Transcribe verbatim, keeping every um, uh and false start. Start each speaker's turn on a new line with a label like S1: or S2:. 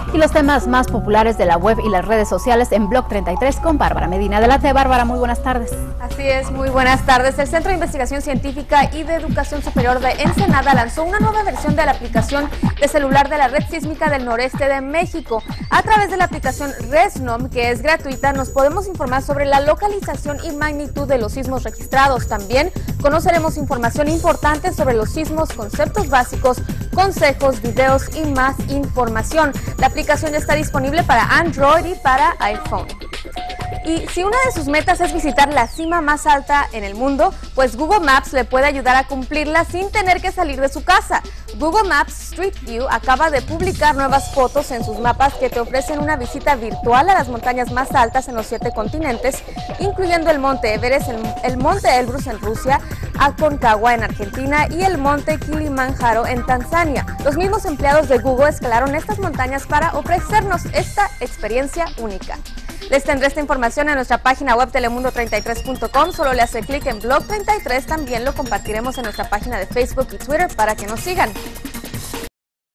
S1: y los temas más populares de la web y las redes sociales en Blog treinta y tres con Bárbara Medina. Adelante, Bárbara, muy buenas tardes.
S2: Así es, muy buenas tardes. El Centro de Investigación Científica y de Educación Superior de Ensenada lanzó una nueva versión de la aplicación de celular de la Red Sísmica del Noreste de México. A través de la aplicación RESNOM, que es gratuita, nos podemos informar sobre la localización y magnitud de los sismos registrados. También conoceremos información importante sobre los sismos, conceptos básicos, consejos, videos y más información. La aplicación ya está disponible para Android y para iPhone. Y si una de sus metas es visitar la cima más alta en el mundo, pues Google Maps le puede ayudar a cumplirla sin tener que salir de su casa. Google Maps Street View acaba de publicar nuevas fotos en sus mapas que te ofrecen una visita virtual a las montañas más altas en los siete continentes, incluyendo el Monte Everest, el, el Monte Elbrus en Rusia, Aconcagua en Argentina y el Monte Kilimanjaro en Tanzania. Los mismos empleados de Google escalaron estas montañas para ofrecernos esta experiencia única. Les tendré esta información en nuestra página web telemundo treinta y tres punto com. Solo le hace clic en Blog treinta y tres. También lo compartiremos en nuestra página de Facebook y Twitter para que nos sigan.